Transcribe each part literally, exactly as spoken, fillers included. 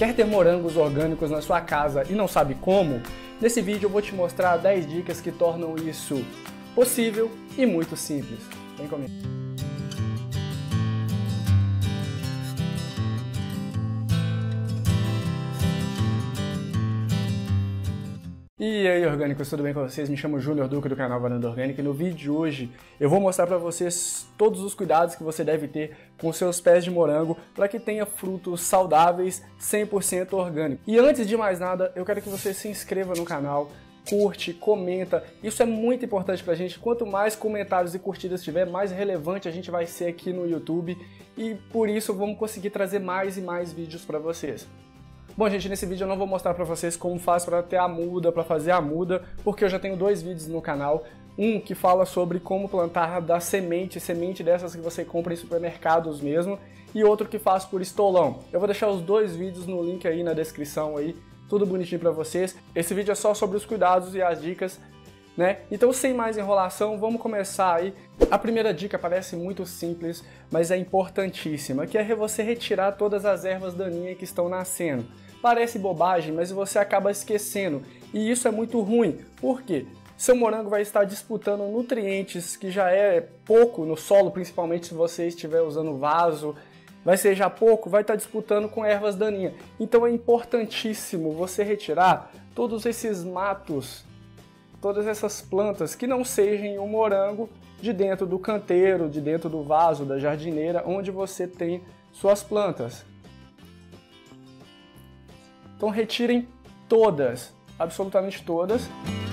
Quer ter morangos orgânicos na sua casa e não sabe como? Nesse vídeo eu vou te mostrar dez dicas que tornam isso possível e muito simples. Vem comigo. E aí, orgânicos, tudo bem com vocês? Me chamo Júnior Duque do canal Varanda Orgânica e no vídeo de hoje eu vou mostrar para vocês todos os cuidados que você deve ter com seus pés de morango para que tenha frutos saudáveis cem por cento orgânicos. E antes de mais nada, eu quero que você se inscreva no canal, curte, comenta, isso é muito importante pra gente. Quanto mais comentários e curtidas tiver, mais relevante a gente vai ser aqui no YouTube e por isso vamos conseguir trazer mais e mais vídeos para vocês. Bom, gente, nesse vídeo eu não vou mostrar pra vocês como faz para ter a muda, para fazer a muda, porque eu já tenho dois vídeos no canal. Um que fala sobre como plantar da semente, semente dessas que você compra em supermercados mesmo, e outro que faz por estolão. Eu vou deixar os dois vídeos no link aí na descrição aí, tudo bonitinho pra vocês. Esse vídeo é só sobre os cuidados e as dicas, né? Então, sem mais enrolação, vamos começar aí. A primeira dica parece muito simples, mas é importantíssima, que é você retirar todas as ervas daninhas que estão nascendo. Parece bobagem, mas você acaba esquecendo, e isso é muito ruim. Por quê? Seu morango vai estar disputando nutrientes que já é pouco no solo, principalmente se você estiver usando vaso, vai ser já pouco, vai estar disputando com ervas daninhas. Então é importantíssimo você retirar todos esses matos, todas essas plantas que não sejam o morango de dentro do canteiro, de dentro do vaso, da jardineira, onde você tem suas plantas. Então retirem todas, absolutamente todas.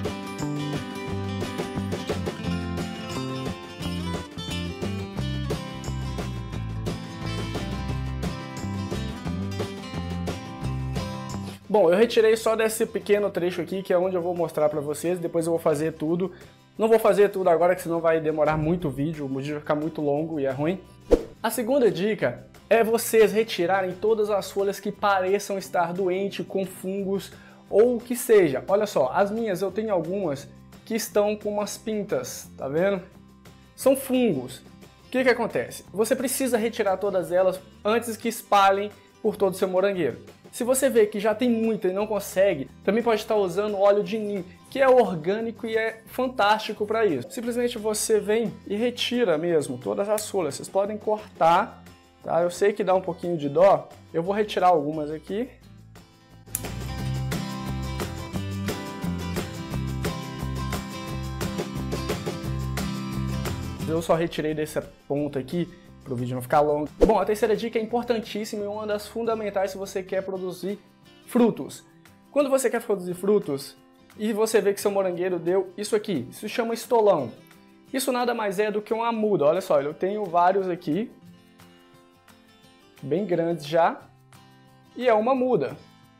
Bom, eu retirei só desse pequeno trecho aqui, que é onde eu vou mostrar pra vocês, depois eu vou fazer tudo. Não vou fazer tudo agora, que senão vai demorar muito o vídeo, o vídeo vai ficar muito longo e é ruim. A segunda dica é vocês retirarem todas as folhas que pareçam estar doentes, com fungos ou o que seja. Olha só, as minhas eu tenho algumas que estão com umas pintas, tá vendo? São fungos. O que que acontece? Você precisa retirar todas elas antes que espalhem por todo o seu morangueiro. Se você vê que já tem muita e não consegue, também pode estar usando óleo de nim, que é orgânico e é fantástico para isso. Simplesmente você vem e retira mesmo todas as folhas. Vocês podem cortar, tá? Eu sei que dá um pouquinho de dó, eu vou retirar algumas aqui. Eu só retirei dessa ponta aqui, para o vídeo não ficar longo. Bom, a terceira dica é importantíssima e uma das fundamentais se você quer produzir frutos. Quando você quer produzir frutos e você vê que seu morangueiro deu isso aqui, isso se chama estolão. Isso nada mais é do que uma muda. Olha só, eu tenho vários aqui, bem grandes já, e é uma muda.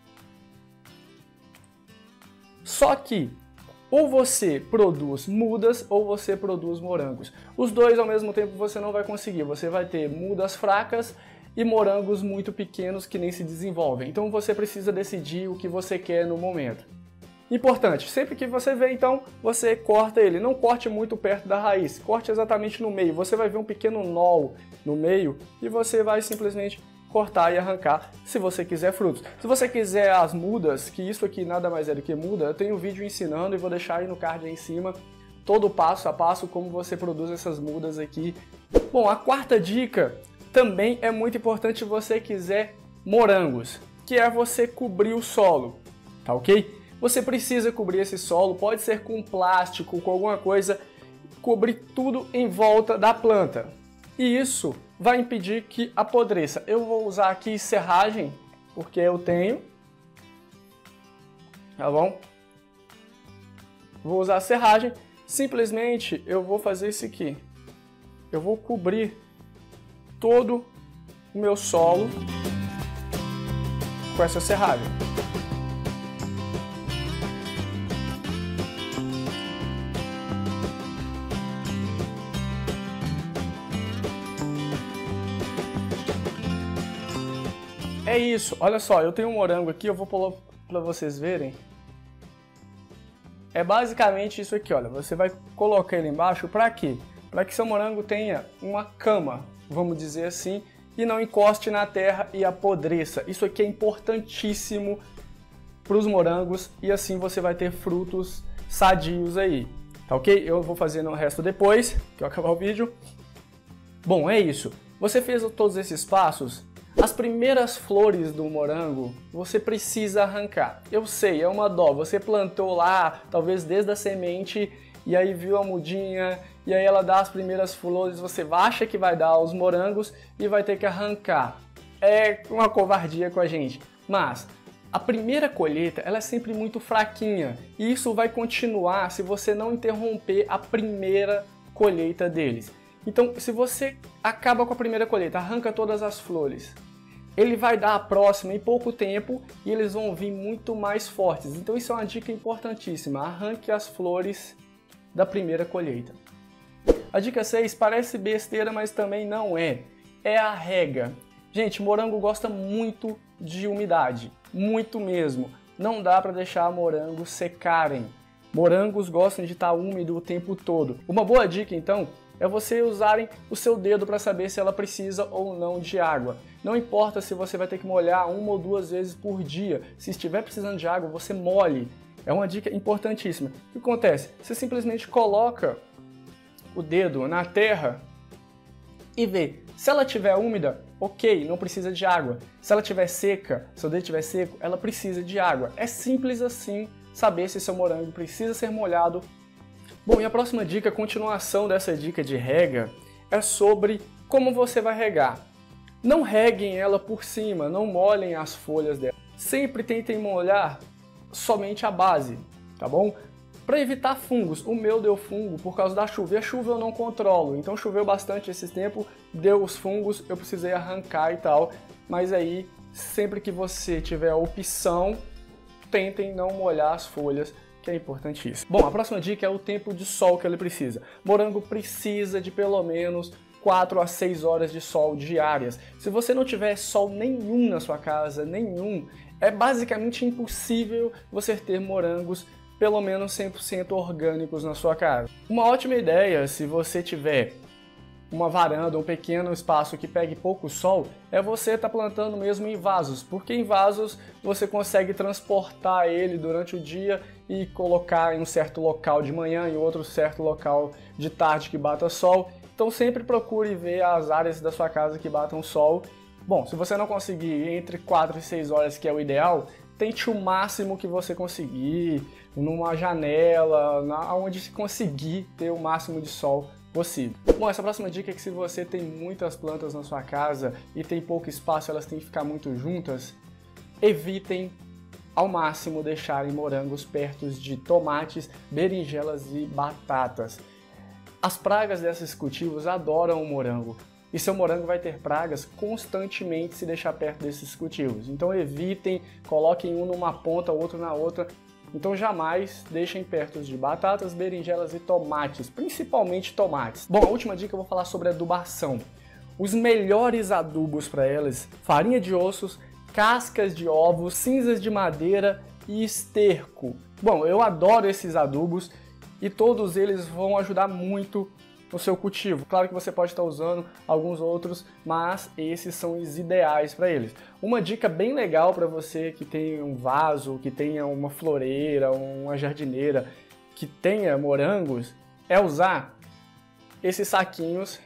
Só que ou você produz mudas ou você produz morangos. Os dois ao mesmo tempo você não vai conseguir. Você vai ter mudas fracas e morangos muito pequenos que nem se desenvolvem. Então você precisa decidir o que você quer no momento. Importante, sempre que você vê, então, você corta ele. Não corte muito perto da raiz, corte exatamente no meio. Você vai ver um pequeno nó no meio e você vai simplesmente cortar e arrancar, se você quiser frutos. Se você quiser as mudas, que isso aqui nada mais é do que muda, eu tenho um vídeo ensinando e vou deixar aí no card aí em cima, todo o passo a passo como você produz essas mudas aqui. Bom, a quarta dica também é muito importante se você quiser morangos, que é você cobrir o solo, tá ok? Você precisa cobrir esse solo, pode ser com plástico, com alguma coisa, cobrir tudo em volta da planta. E isso vai impedir que apodreça. Eu vou usar aqui serragem, porque eu tenho, tá bom? Vou usar serragem, simplesmente eu vou fazer isso aqui. Eu vou cobrir todo o meu solo com essa serragem. É isso, olha só, eu tenho um morango aqui, eu vou pôr para vocês verem. É basicamente isso aqui, olha, você vai colocar ele embaixo para quê? Para que seu morango tenha uma cama, vamos dizer assim, e não encoste na terra e apodreça. Isso aqui é importantíssimo para os morangos e assim você vai ter frutos sadios aí, tá ok? Eu vou fazer o resto depois que eu acabar o vídeo. Bom, é isso. Você fez todos esses passos? As primeiras flores do morango você precisa arrancar. Eu sei, é uma dó. Você plantou lá, talvez desde a semente, e aí viu a mudinha, e aí ela dá as primeiras flores, você acha que vai dar os morangos e vai ter que arrancar. É uma covardia com a gente. Mas a primeira colheita ela é sempre muito fraquinha, e isso vai continuar se você não interromper a primeira colheita deles. Então, se você acaba com a primeira colheita, arranca todas as flores, ele vai dar a próxima em pouco tempo e eles vão vir muito mais fortes. Então isso é uma dica importantíssima, arranque as flores da primeira colheita. A dica seis parece besteira, mas também não é. É a rega. Gente, morango gosta muito de umidade, muito mesmo. Não dá para deixar morangos secarem. Morangos gostam de estar úmido o tempo todo. Uma boa dica então é você usarem o seu dedo para saber se ela precisa ou não de água. Não importa se você vai ter que molhar uma ou duas vezes por dia. Se estiver precisando de água, você molhe. É uma dica importantíssima. O que acontece? Você simplesmente coloca o dedo na terra e vê. Se ela estiver úmida, ok, não precisa de água. Se ela estiver seca, se o dedo estiver seco, ela precisa de água. É simples assim saber se seu morango precisa ser molhado. Bom, e a próxima dica, a continuação dessa dica de rega, é sobre como você vai regar. Não reguem ela por cima, não molhem as folhas dela. Sempre tentem molhar somente a base, tá bom? Para evitar fungos. O meu deu fungo por causa da chuva, e a chuva eu não controlo. Então choveu bastante esse tempo, deu os fungos, eu precisei arrancar e tal. Mas aí, sempre que você tiver a opção, tentem não molhar as folhas, que é importantíssimo. Bom, a próxima dica é o tempo de sol que ele precisa. Morango precisa de pelo menos quatro a seis horas de sol diárias. Se você não tiver sol nenhum na sua casa, nenhum, é basicamente impossível você ter morangos pelo menos cem por cento orgânicos na sua casa. Uma ótima ideia, se você tiver uma varanda, um pequeno espaço que pegue pouco sol, é você estar tá plantando mesmo em vasos, porque em vasos você consegue transportar ele durante o dia e colocar em um certo local de manhã, em outro certo local de tarde que bata sol. Então sempre procure ver as áreas da sua casa que batam sol. Bom, se você não conseguir entre quatro e seis horas, que é o ideal, tente o máximo que você conseguir, numa janela, na, onde se conseguir ter o máximo de sol possível. Bom, essa próxima dica é que se você tem muitas plantas na sua casa e tem pouco espaço, elas têm que ficar muito juntas, evitem ao máximo deixarem morangos perto de tomates, berinjelas e batatas. As pragas desses cultivos adoram o morango. E seu morango vai ter pragas constantemente se deixar perto desses cultivos. Então evitem, coloquem um numa ponta, outro na outra. Então jamais deixem perto de batatas, berinjelas e tomates, principalmente tomates. Bom, a última dica eu vou falar sobre adubação. Os melhores adubos para elas: farinha de ossos, cascas de ovos, cinzas de madeira e esterco. Bom, eu adoro esses adubos e todos eles vão ajudar muito no seu cultivo. Claro que você pode estar usando alguns outros, mas esses são os ideais para eles. Uma dica bem legal para você que tem um vaso, que tenha uma floreira, uma jardineira, que tenha morangos, é usar esses saquinhos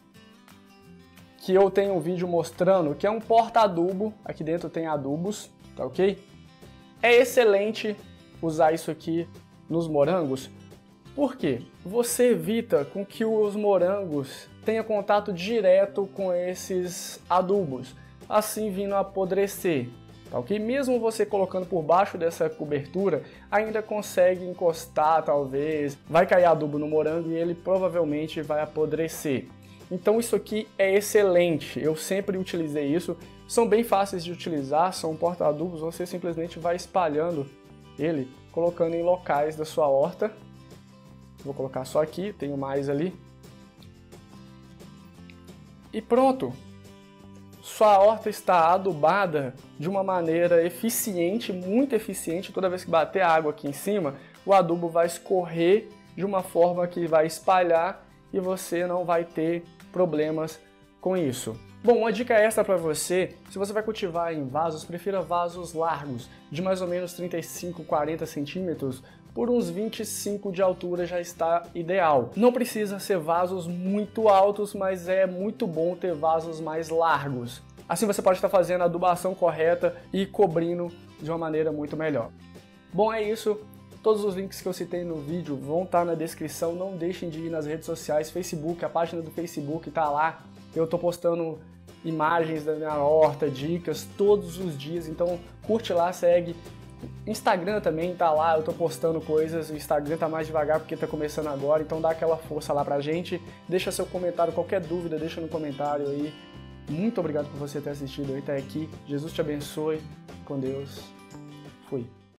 que eu tenho um vídeo mostrando, que é um porta-adubo. Aqui dentro tem adubos, tá ok? É excelente usar isso aqui nos morangos. Por quê? Você evita com que os morangos tenham contato direto com esses adubos, assim vindo a apodrecer, tá ok? Mesmo você colocando por baixo dessa cobertura, ainda consegue encostar, talvez, vai cair adubo no morango e ele provavelmente vai apodrecer. Então isso aqui é excelente, eu sempre utilizei isso, são bem fáceis de utilizar, são porta-adubos, você simplesmente vai espalhando ele, colocando em locais da sua horta. Vou colocar só aqui, tenho mais ali. E pronto! Sua horta está adubada de uma maneira eficiente, muito eficiente. Toda vez que bater água aqui em cima, o adubo vai escorrer de uma forma que vai espalhar e você não vai ter problemas com isso. Bom, uma dica extra para você, se você vai cultivar em vasos, prefira vasos largos, de mais ou menos trinta e cinco, quarenta centímetros, por uns vinte e cinco de altura já está ideal. Não precisa ser vasos muito altos, mas é muito bom ter vasos mais largos. Assim você pode estar fazendo a adubação correta e cobrindo de uma maneira muito melhor. Bom, é isso. Todos os links que eu citei no vídeo vão estar na descrição. Não deixem de ir nas redes sociais, Facebook, a página do Facebook está lá. Eu estou postando imagens da minha horta, dicas todos os dias, então curte lá, segue. Instagram também tá lá, eu tô postando coisas, o Instagram tá mais devagar porque tá começando agora, então dá aquela força lá pra gente. Deixa seu comentário, qualquer dúvida, deixa no comentário aí. Muito obrigado por você ter assistido até aqui. Jesus te abençoe. Com Deus. Fui.